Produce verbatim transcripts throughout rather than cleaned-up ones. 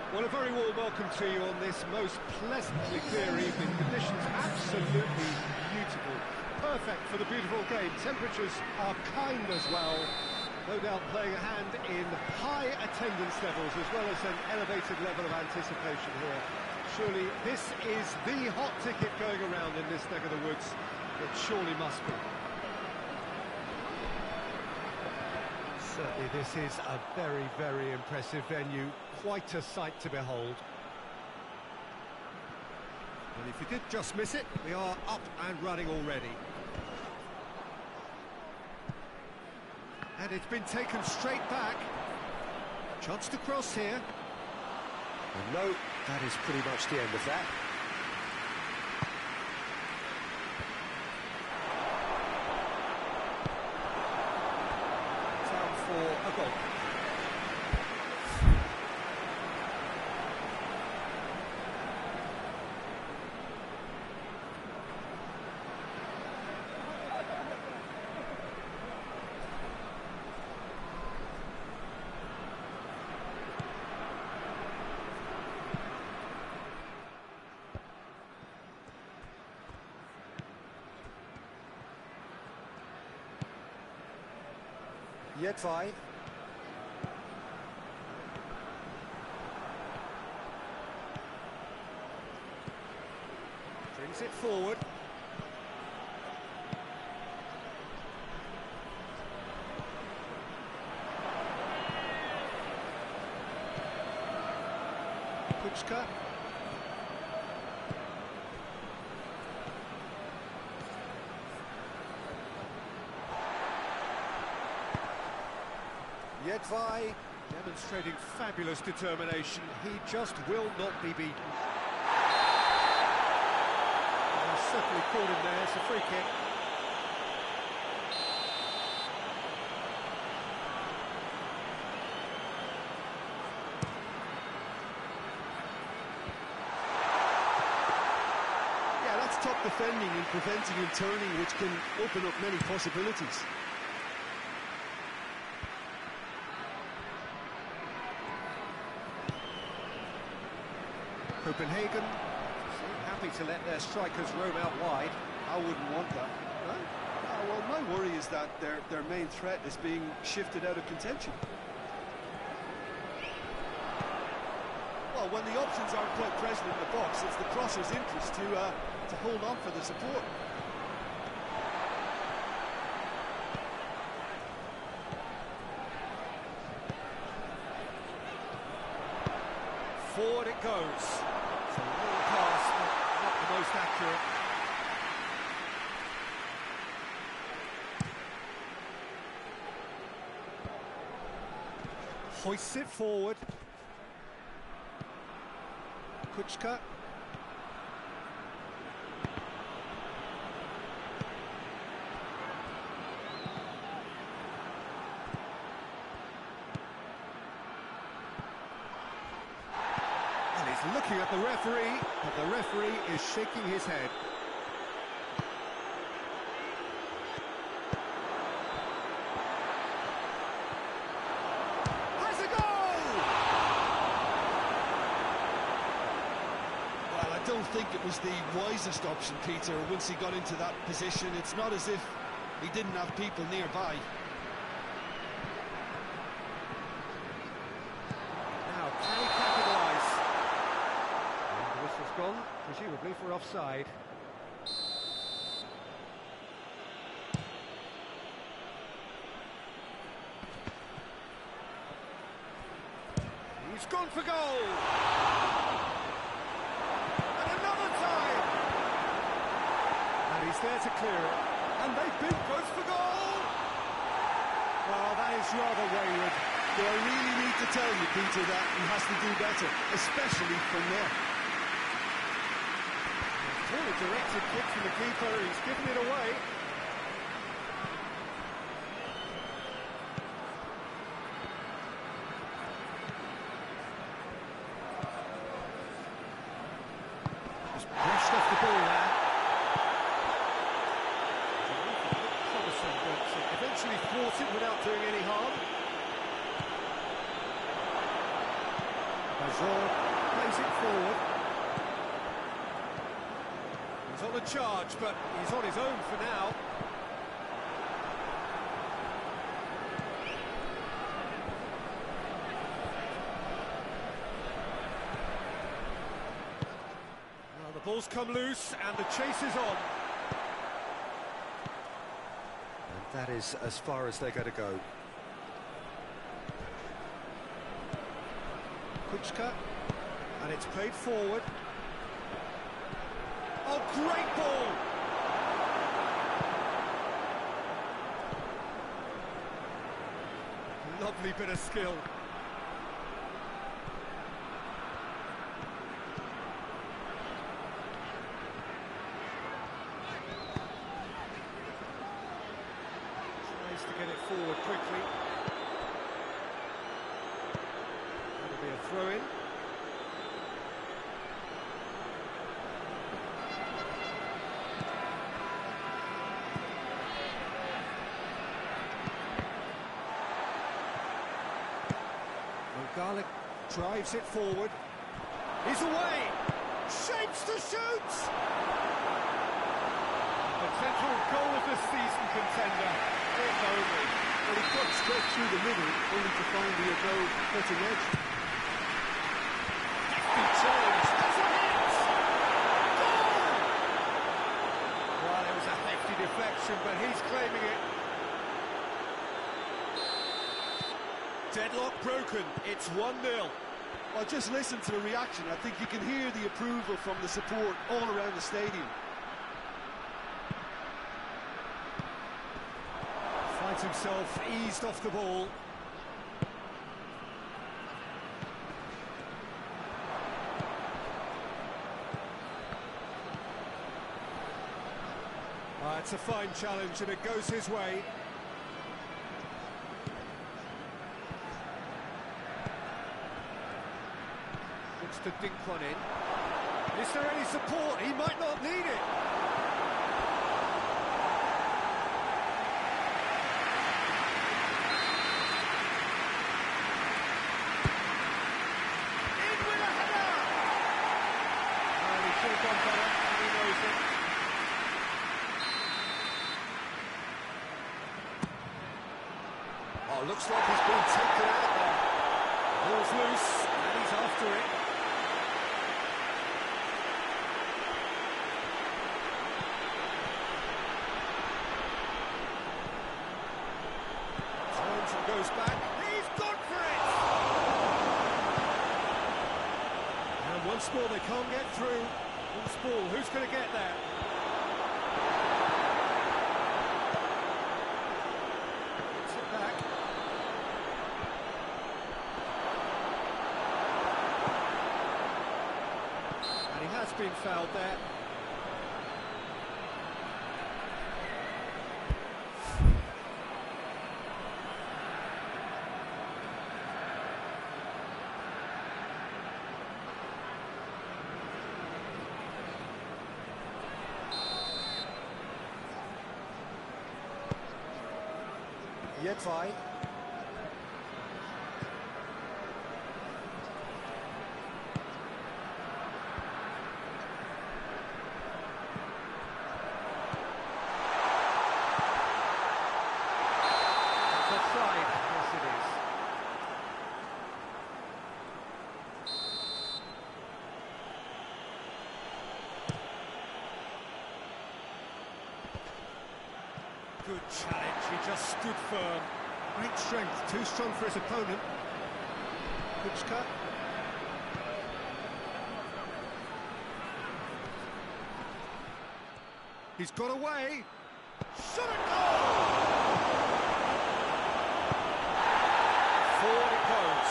Well, a very warm welcome to you on this most pleasantly clear evening. Conditions absolutely beautiful. Perfect for the beautiful game. Temperatures are kind as well. No doubt playing a hand in high attendance levels as well as an elevated level of anticipation here. Surely this is the hot ticket going around in this neck of the woods. It surely must be. Certainly this is a very, very impressive venue. Quite a sight to behold. And if you did just miss it, we are up and running already. And it's been taken straight back. Chance to cross here. And no, that is pretty much the end of that. It's out for a goal. Jedvaj. Brings it forward. Kučka. Jedvaj demonstrating fabulous determination. He just will not be beaten. And he's certainly caught him there. It's a free kick. Yeah, that's top defending and preventing him turning, which can open up many possibilities. Copenhagen seem happy to let their strikers roam out wide. I wouldn't want that. No? Uh, well, my worry is that their, their main threat is being shifted out of contention. Well, when the options aren't quite present in the box, it's the crosser's interest to, uh, to hold on for the support. Forward it goes. So a little pass, but not the most accurate. Hoists it forward. Kučka. He's looking at the referee, but the referee is shaking his head. Has a goal! Well, I don't think it was the wisest option, Peter, once he got into that position. It's not as if he didn't have people nearby. Now, can he capitalise? And the whistle's gone, presumably for offside. He's gone for goal! And another time! And he's there to clear it. And they've been both for goal! Well, that is rather wayward. Do I really need to tell you, Peter, that he has to do better, especially from there? Poorly directed kick from the keeper, he's given it away. Just brushed off the ball there. Promising, but eventually thwarted without doing any harm. Hazard plays it forward. He's on a charge, but he's on his own for now. Well, the ball's come loose and the chase is on. And that is as far as they're going to go. Kuczka, and it's played forward. Oh, great ball! Lovely bit of skill. Tries to get it forward quickly. That'll be a throw-in. Garlic drives it forward. He's away. Shapes to shoot. Potential goal of the season contender. If only. Well, he cut straight through the middle, only to find the no cutting edge. Hefty challenge. That's a hit. Goal! Well, it was a hefty deflection, but he's claiming it. Deadlock broken, it's one nil. Well, just listen to the reaction. I think you can hear the approval from the support all around the stadium. Finds himself eased off the ball. Ah, it's a fine challenge and it goes his way. Looks to dink one in. Is there any support? He might not need it. In with a header! And he should have done better, and he knows it. Oh, looks like he's been taken out there. Ball's loose, and he's after it. Goes back, he's gone for it! And once more they can't get through. Loose ball, who's going to get there? Gets it back. And he has been fouled there. Jedwai. It's offside. Yes, it is. Good challenge, he just stood firm. Great strength, too strong for his opponent. Kuczka. He's got away. Shot and goal! Forward it goes.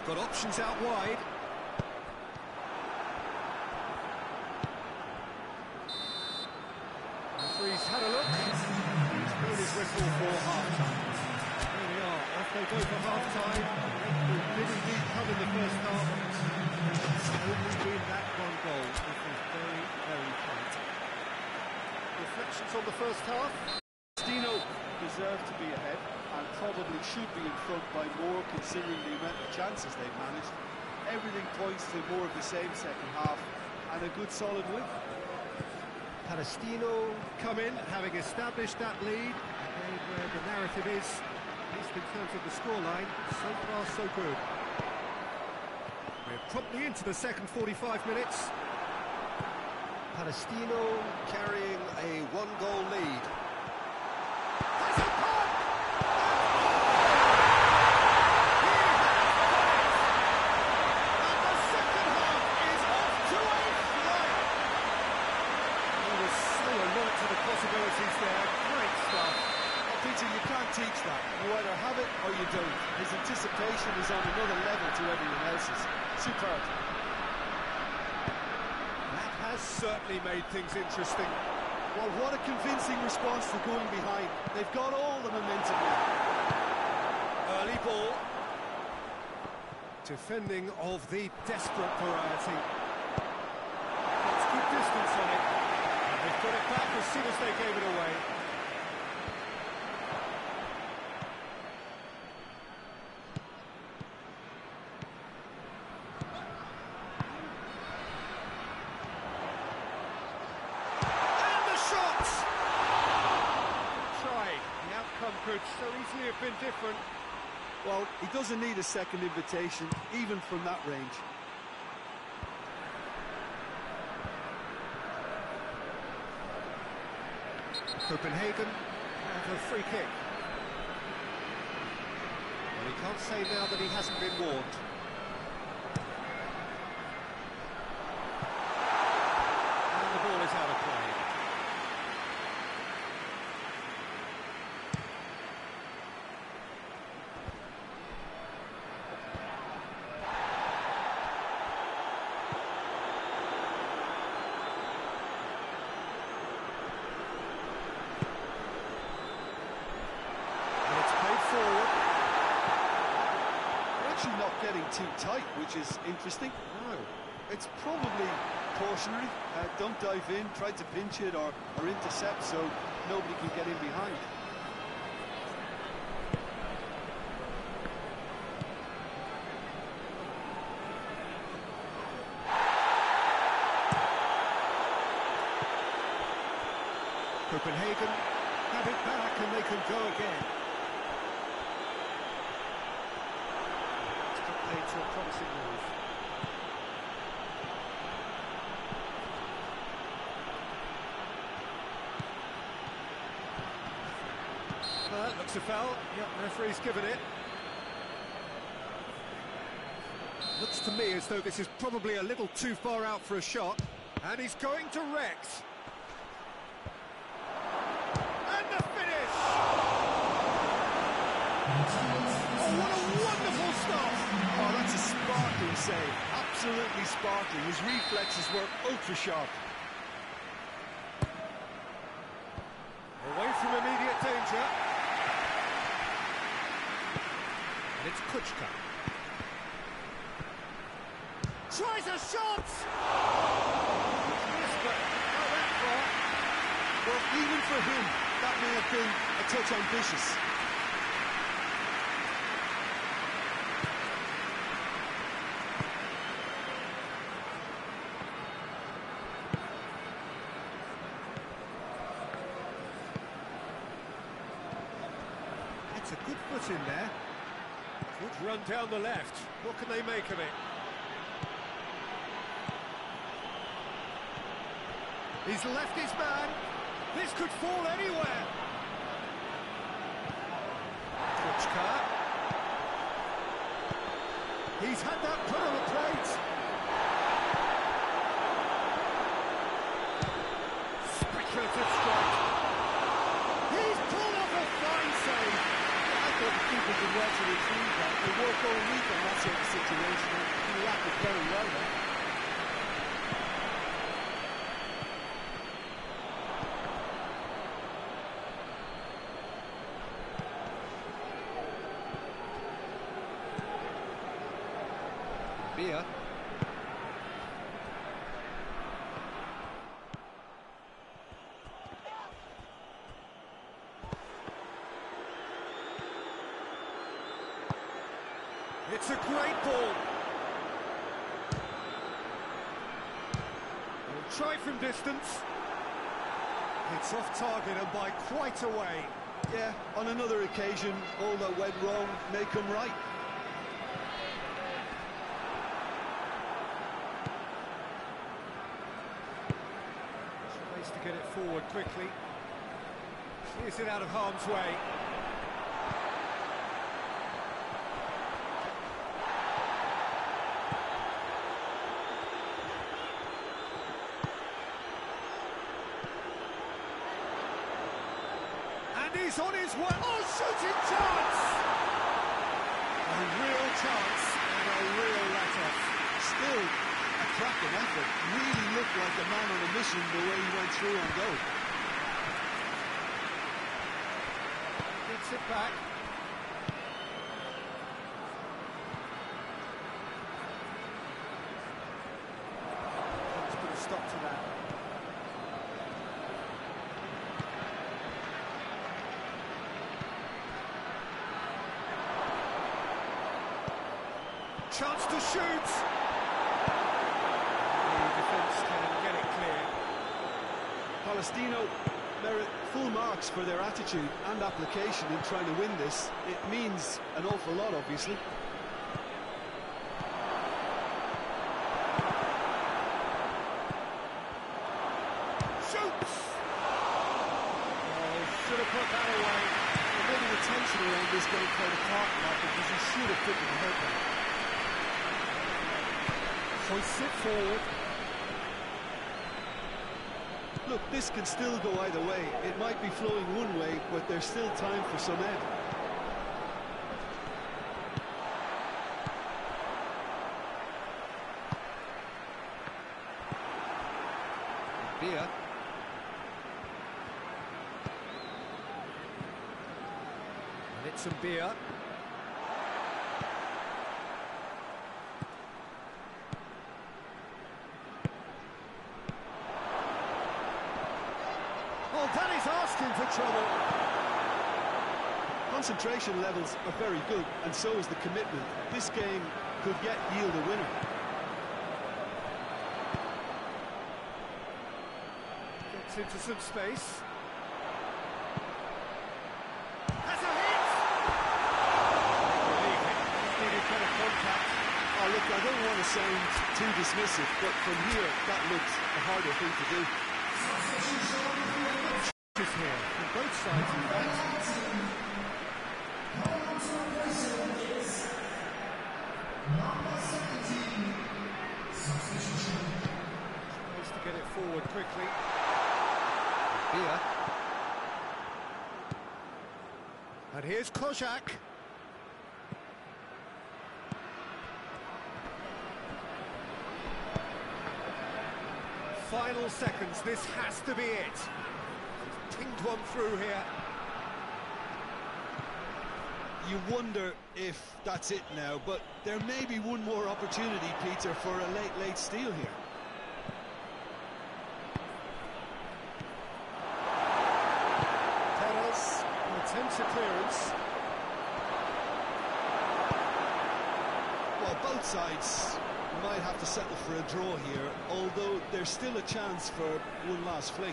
Got options out wide. Referee's had a look. He's blown his whistle for half-time. There we are, off they go for half-time. They did indeed come in the first half. It's only been that one goal. It was very, very tight. Reflections on the first half? Dino deserved to be ahead and probably should be in front by more, considering the amount of chances they've managed. Everything points to more of the same second half and a good solid win. Palestino come in, having established that lead. Again, where the narrative is, at least in terms of the scoreline, so far so good. We're promptly into the second forty-five minutes. Palestino carrying a one-goal lead. Has a punt! And the second half is off to a flight. He was so alert to the possibilities there. Great stuff. Well, Peter, you can't teach that. You either have it or you don't. His anticipation is on another level to everyone else's. Superb. That has certainly made things interesting. Well, what a convincing response to going behind. They've got all the momentum now. Early ball. Defending of the desperate variety. That's good distance on it. And they've got it back as soon as they gave it away. Could so easily have been different. Well, he doesn't need a second invitation, even from that range. Copenhagen have a free kick. Well, he can't say now that he hasn't been warned. And the ball is out of play. Not getting too tight, which is interesting. No. It's probably cautionary. Uh, don't dive in, try to pinch it or, or intercept so nobody can get in behind. Copenhagen have it back and they can go again. To a promising move. That looks a foul. Yep, referee's given it. Looks to me as though this is probably a little too far out for a shot. And he's going direct. And the finish! Oh, what a wonderful stop! Oh, that's a sparkling save. Absolutely sparkling. His reflexes were ultra-sharp. Away from immediate danger. And it's Kuchka. Tries a shot! Yes, but not that far. Well, even for him, that may have been a touch ambitious. It's a good foot in there. Good run down the left. What can they make of it? He's left his man. This could fall anywhere. Kuchka. He's had that put on the plate. Speculative strike. He's pulled off a fine save. I thought the keeper did well to retrieve that. they work all week on that sort of situation, and he wrapped it very well there. Beer. It's a great ball. We'll try from distance. It's off target and by quite a way. Yeah, on another occasion, all that went wrong may come right. Space to get it forward quickly. Clears it out of harm's way. And he's on his way. Oh, shooting chance! A real chance and a real let-off. Still a cracking effort. Really looked like a man on a mission the way he went through on goal. Gets it back. Let's put a stop to that. Chance to shoot. The defence can get it clear. Palestino merit full marks for their attitude and application in trying to win this. It means an awful lot, obviously. Shoots! Oh, should have put that away. And maybe the tension around this game played a part in that, because he should have put the head down. Hoists it forward. Look, this can still go either way. It might be flowing one way, but there's still time for some end. Beer. And it's some beer. Well, Danny's asking for trouble. Concentration levels are very good, and so is the commitment. This game could yet yield a winner. Gets into some space. Has a hit! Needed better contact. Oh, look, I don't want to sound too dismissive, but from here, that looks a harder thing to do. Is here from both sides, in fact. Tries to get it forward quickly. Beer. And here's Kozak. Final seconds, this has to be it. Pinged one through here. You wonder if that's it now, but there may be one more opportunity, Peter, for a late, late steal here. Perez attempts a clearance. Well, both sides might have to settle for a draw here, although there's still a chance for one last fling.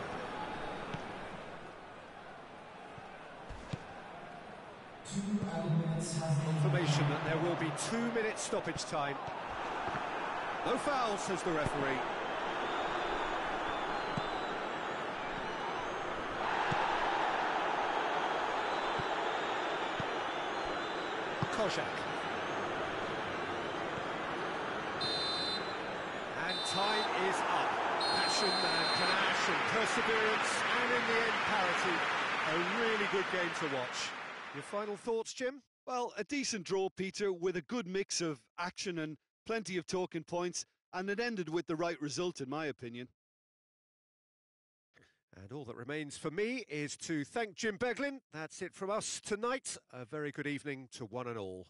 Confirmation that there will be two minutes stoppage time. No foul, says the referee. Kozak. And time is up. Passion and panache and perseverance, and in the end parity. A really good game to watch. Your final thoughts, Jim? Well, a decent draw, Peter, with a good mix of action and plenty of talking points, and it ended with the right result, in my opinion. And all that remains for me is to thank Jim Beglin. That's it from us tonight. A very good evening to one and all.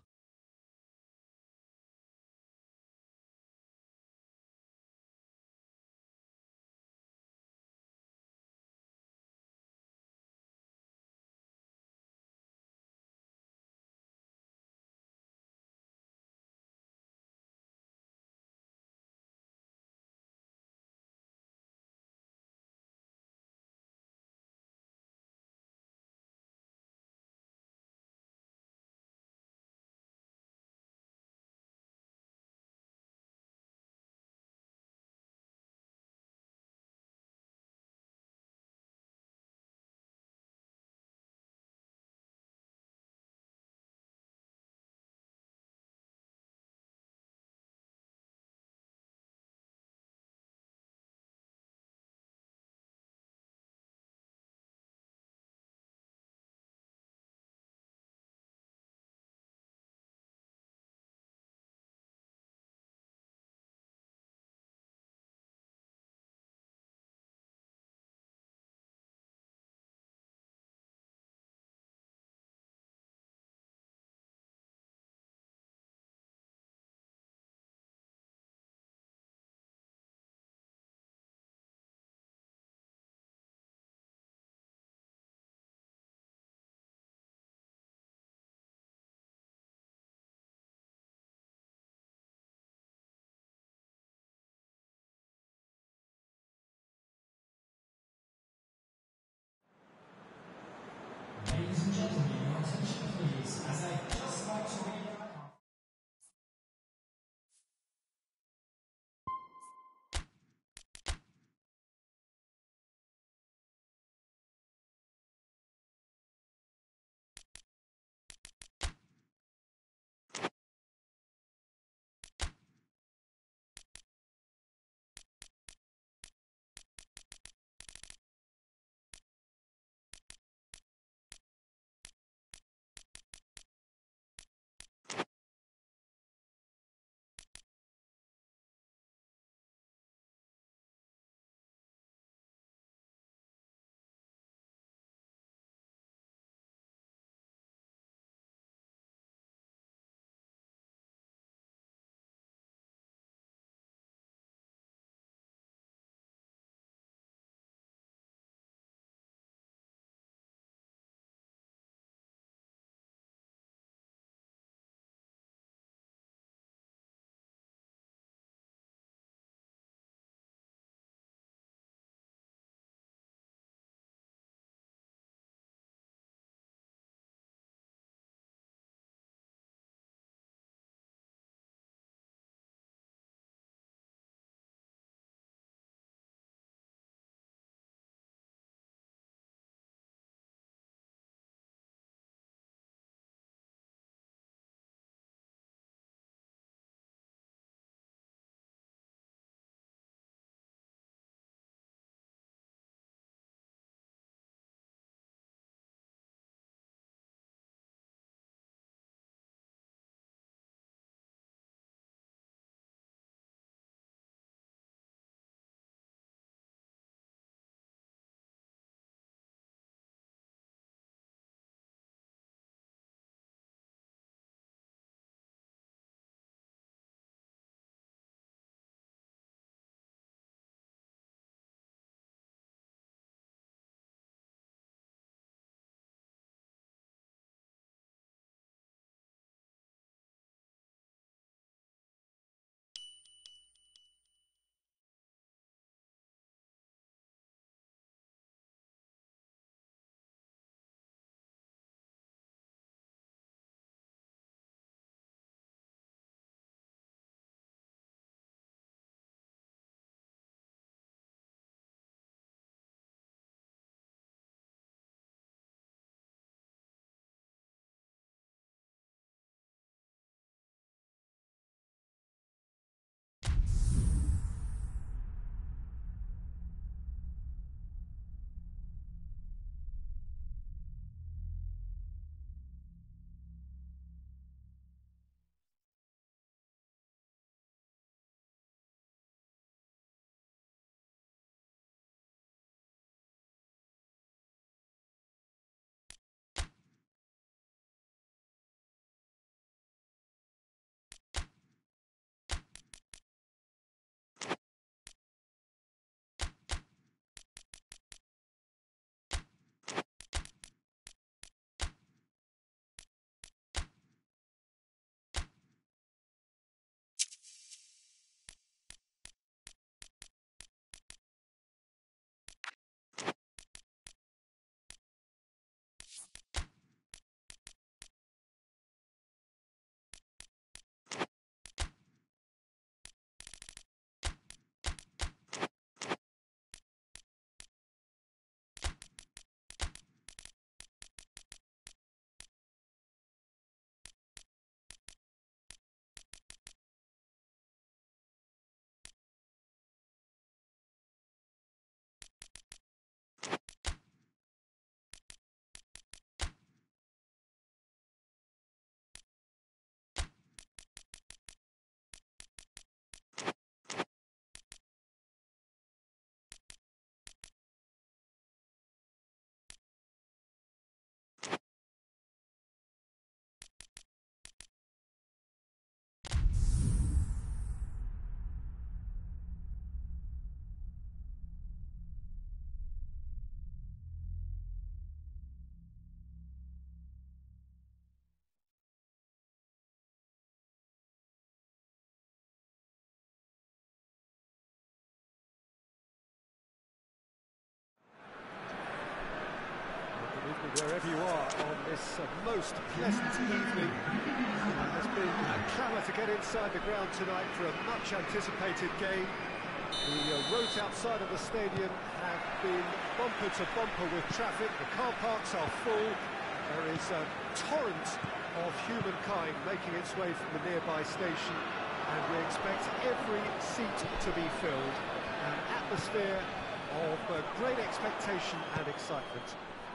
wherever you are on this uh, most pleasant evening. There's been a clamour to get inside the ground tonight for a much-anticipated game. The uh, roads outside of the stadium have been bumper to bumper with traffic. The car parks are full. There is a torrent of humankind making its way from the nearby station, and we expect every seat to be filled. An atmosphere of uh, great expectation and excitement.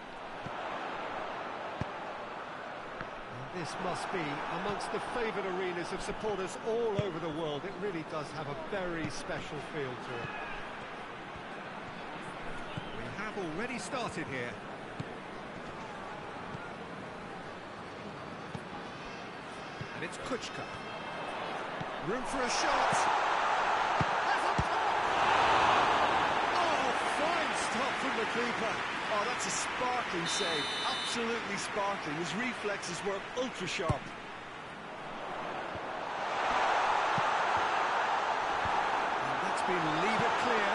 This must be amongst the favoured arenas of supporters all over the world. It really does have a very special feel to it. We have already started here. And it's Kuchka. Room for a shot. Oh, fine stop from the keeper. Oh, that's a sparkling save. Absolutely sparkling. His reflexes were ultra sharp. And that's been leave it clear.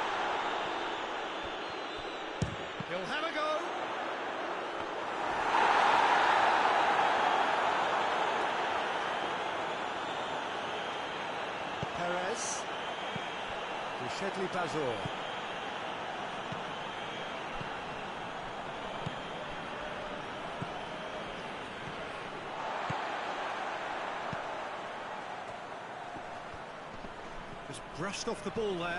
He'll have a go. Perez. Shedley Bazor. Just brushed off the ball there.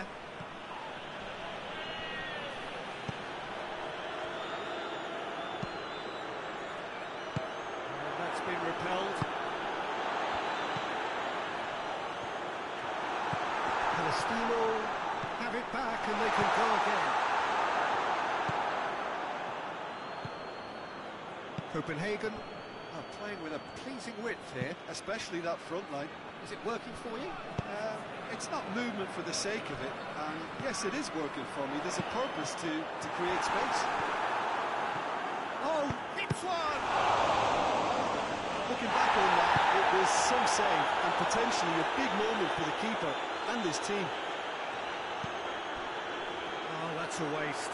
And that's been repelled. Palestino have it back and they can go again. Copenhagen are playing with a pleasing width here. Especially that front line. Is it working for you? Um, it's not movement for the sake of it, and yes, it is working for me. There's a purpose to, to create space. Oh, it's one! Looking back on that, it was some save, and potentially a big moment for the keeper and his team. Oh, that's a waste.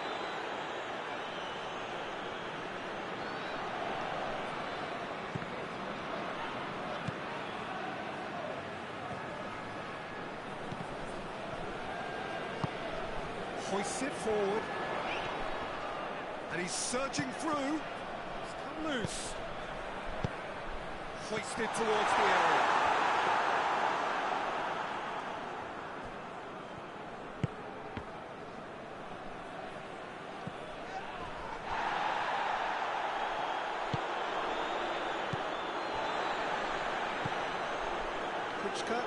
Hoists it forward. And he's surging through. It's come loose. Hoisted towards the area. Kuchka.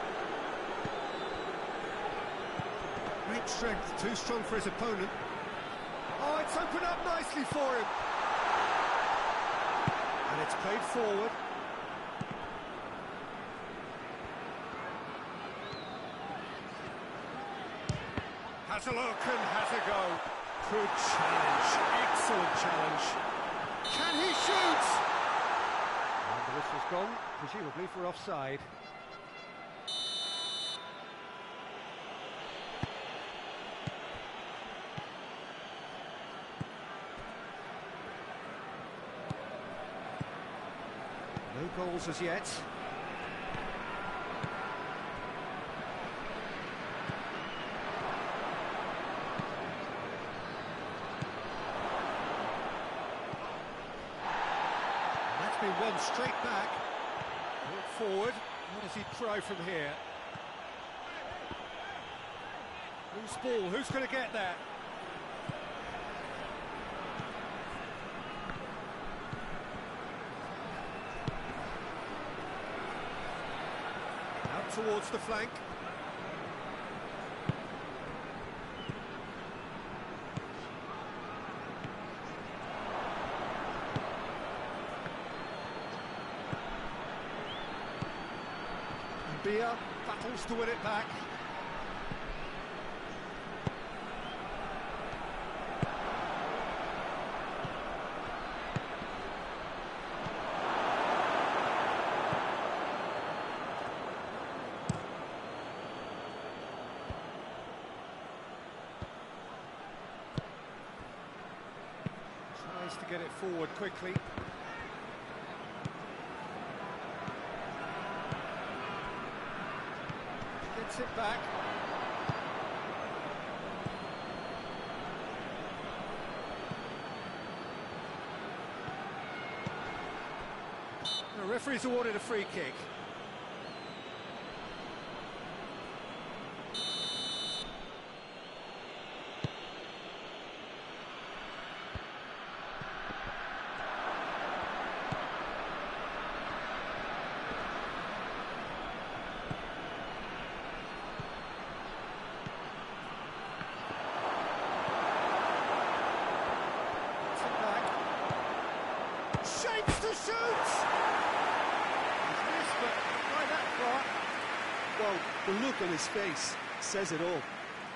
Great strength, too strong for his opponent. Oh, it's opened up nicely for him. And it's played forward. Has a look and has a go. Good challenge, excellent challenge. Can he shoot? And the whistle's gone, presumably for offside. No goals as yet. That's been won straight back. Brought forward. What does he try from here? Loose ball. Who's going to get that? Towards the flank. Bia battles to win it back. Needs to get it forward quickly. Gets it back. The referee's awarded a free kick. Shapes to shoot! He's missed, but why that far? Well, the look on his face says it all.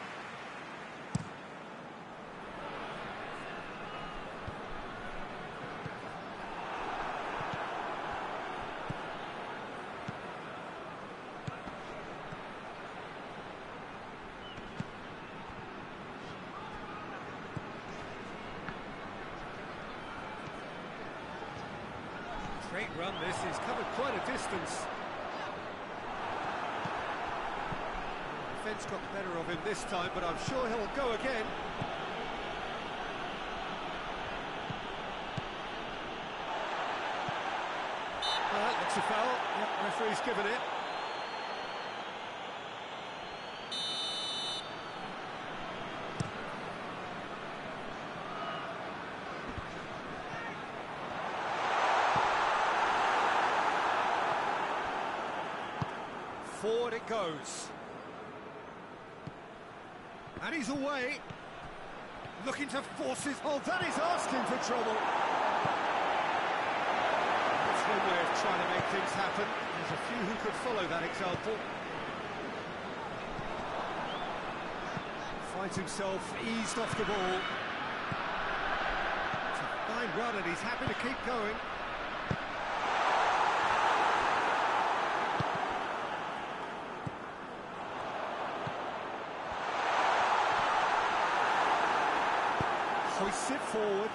Great run this, he's covered quite a distance. The defence got the better of him this time, but I'm sure he'll go again. Well, that's a foul. Yep, referee's given it. Forward it goes. And he's away. Looking to force his... Oh, that is asking for trouble. That's one way of trying to make things happen. There's a few who could follow that example. Finds himself eased off the ball. It's a fine run and he's happy to keep going. Hoists it forward.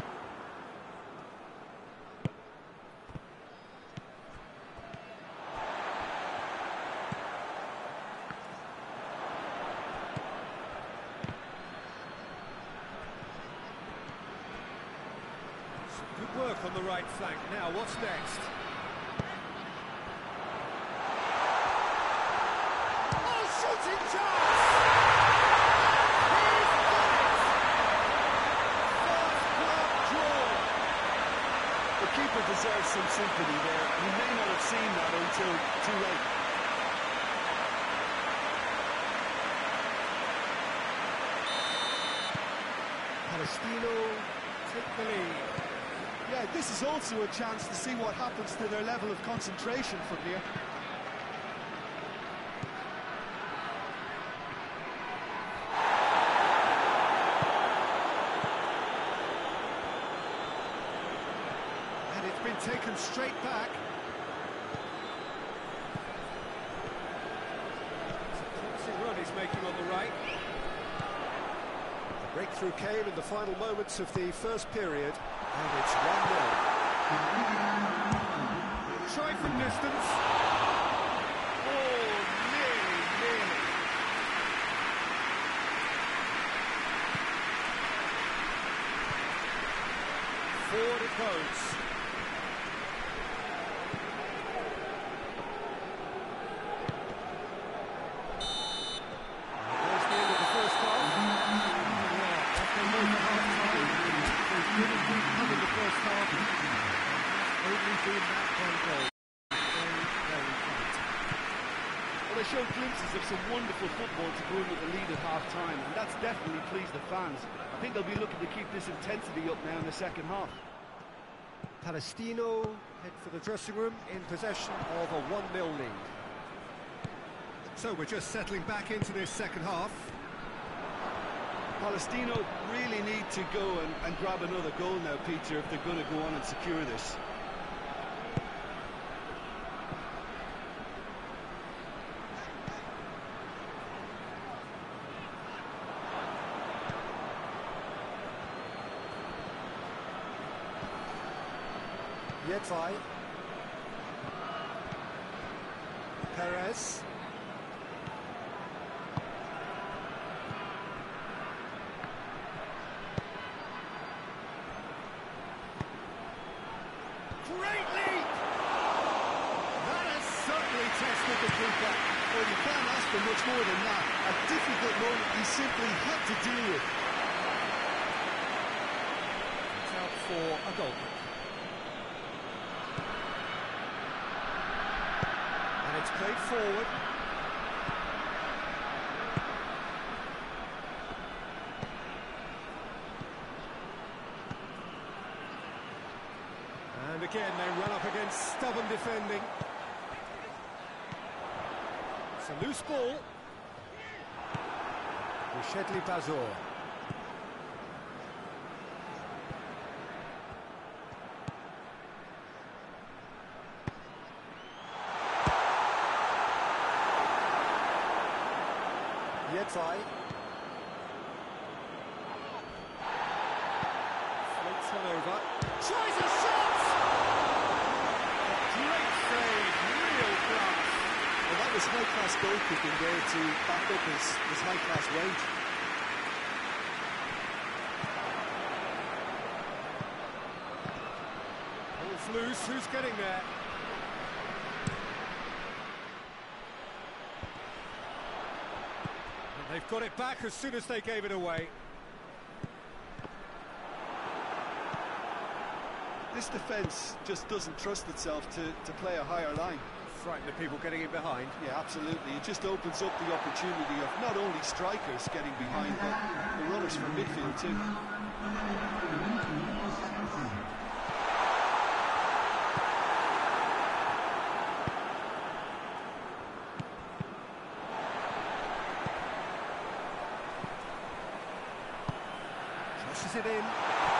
Some good work on the right flank. Now, what's next? Oh, shooting chance! The keeper deserves some sympathy there. He may not have seen that until too late. Palestino take the lead. Yeah, this is also a chance to see what happens to their level of concentration from here. Been taken straight back. It's a promising run he's making on the right. The breakthrough came in the final moments of the first period, and it's one nil. Trifling distance. Oh, nearly, nearly. Forward it goes. Well, they showed glimpses of some wonderful football to go in with the lead at half-time, and that's definitely pleased the fans. I think they'll be looking to keep this intensity up now in the second half. Palestino head for the dressing room in possession of a one nil lead. So we're just settling back into this second half. Palestino really need to go and, and grab another goal now, Peter, if they're going to go on and secure this. Yetvay. Perez. Great leap! That has certainly tested the keeper. Well, you can't ask for much more than that. A difficult moment he simply had to deal with. It's out for a goal kick. And it's played forward. And again, they run up against stubborn defending. It's a loose ball. Richetli Bazor. Yetvay. Floats one over. Tries a shot! Great save, real class. Well, that was high-class goalkeeping there to back up his, his high-class range. Ball's loose, who's getting there? And they've got it back as soon as they gave it away. This defence just doesn't trust itself to, to play a higher line. Frighten the people getting in behind. Yeah, absolutely. It just opens up the opportunity of not only strikers getting behind, but the runners from midfield too. Crosses it in.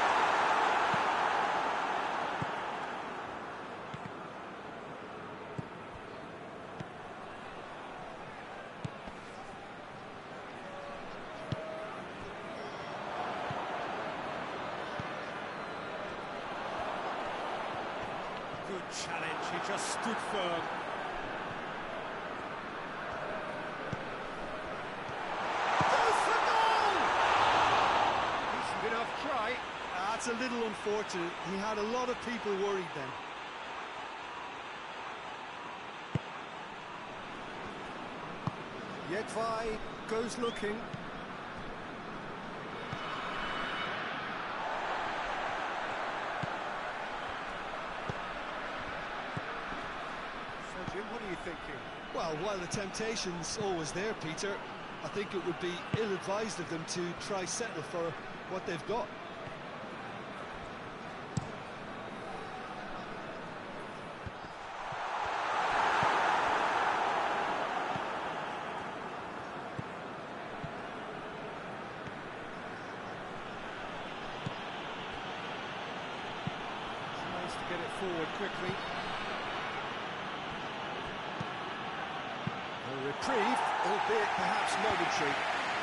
Good challenge, he just stood firm. Goes for goal! Decent enough try. That's a little unfortunate. He had a lot of people worried then. Yetvay goes looking. So, Jim, what are you thinking? Well, while the temptation's always there, Peter, I think it would be ill-advised of them to try settle for what they've got. Tries to get it forward quickly. A reprieve, albeit perhaps momentary.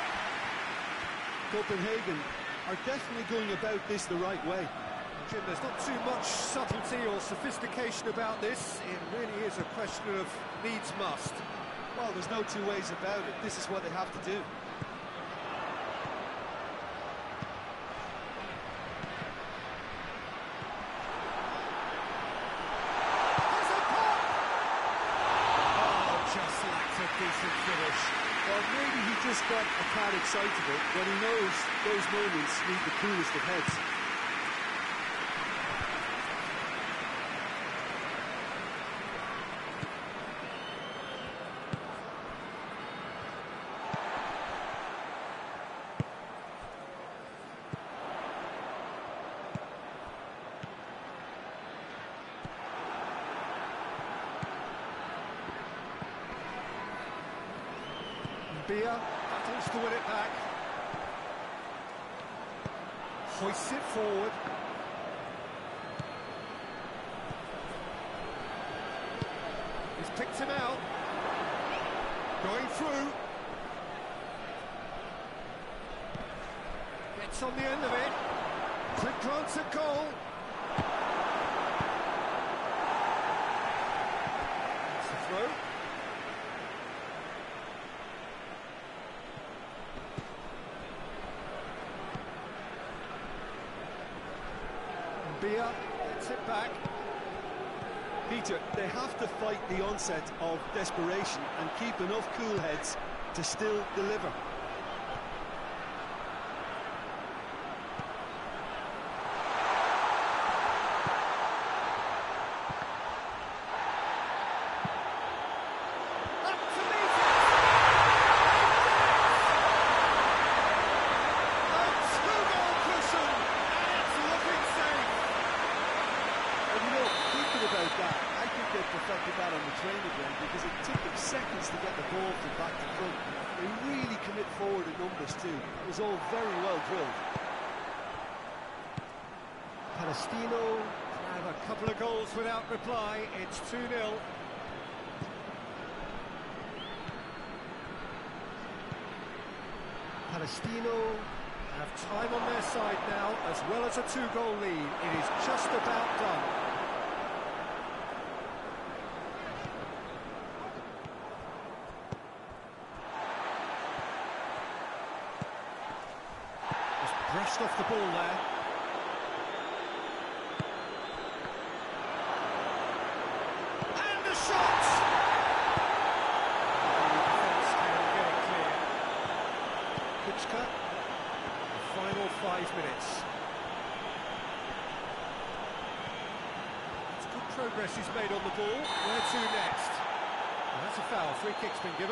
Copenhagen are definitely going about this the right way. Jim, there's not too much subtlety or sophistication about this. It really is a question of needs must. Well, there's no two ways about it. This is what they have to do. There's a pop! Oh, just lacked a decent finish. Well, maybe he just got a tad excitable when he knows those moments need the coolest of heads. Bia battles to win it back. Hoists it forward. He's picked him out. Going through. Gets on the end of it. Quick glance at goal. Bia gets it back. Peter, they have to fight the onset of desperation and keep enough cool heads to still deliver. Perfected that on the training ground because it took them seconds to get the ball from back to front. They really commit forward in numbers too. It was all very well drilled. Palestino have a couple of goals without reply. It's two nil. Palestino have time on their side now, as well as a two-goal lead. It is just about done. Brushed off the ball there. And a shot! The defence can get it clear. Kuchka, the final five minutes. It's good progress he's made on the ball. Where to next? Well, that's a foul. Free kick's been given.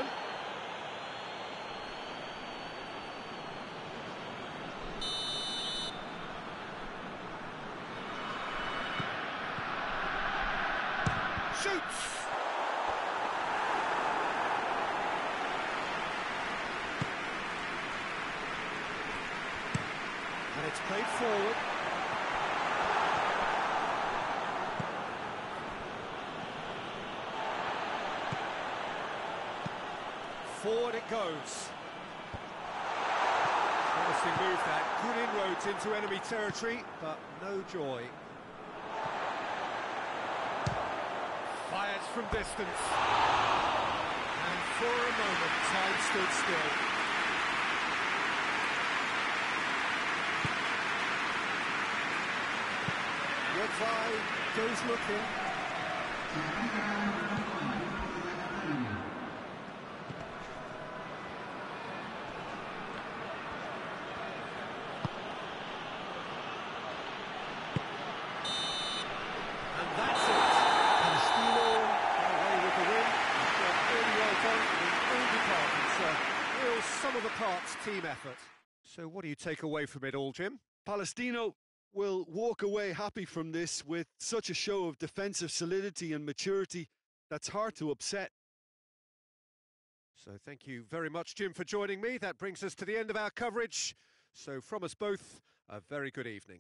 Shoots! And it's played forward. Forward it goes. Promising move that. Good inroads into enemy territory, but no joy. Fires from distance. And for a moment, time stood still. Redside goes looking. And that's it. Palestino away with the win. Really well done in all departments. A real sum-of-the-parts team effort. So what do you take away from it all, Jim? Palestino will walk away happy from this with such a show of defensive solidity and maturity that's hard to upset. So thank you very much, Jim, for joining me. That brings us to the end of our coverage. So from us both, a very good evening.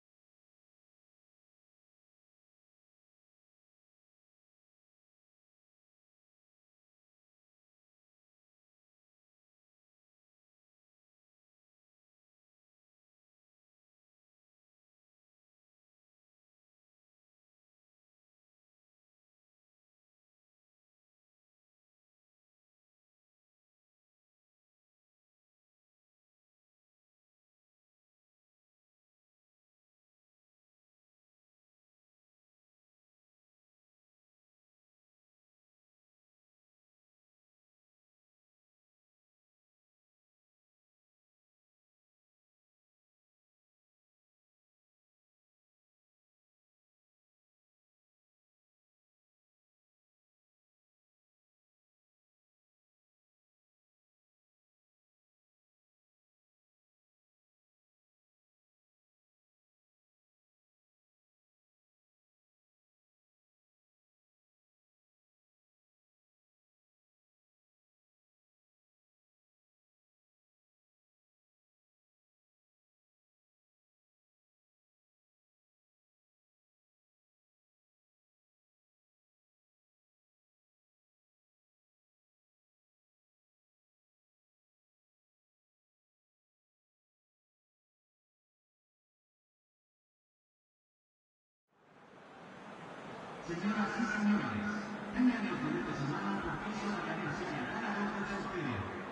Señoras y señores, tengan el derecho de su mano por piso de la atención a cada uno de ustedes.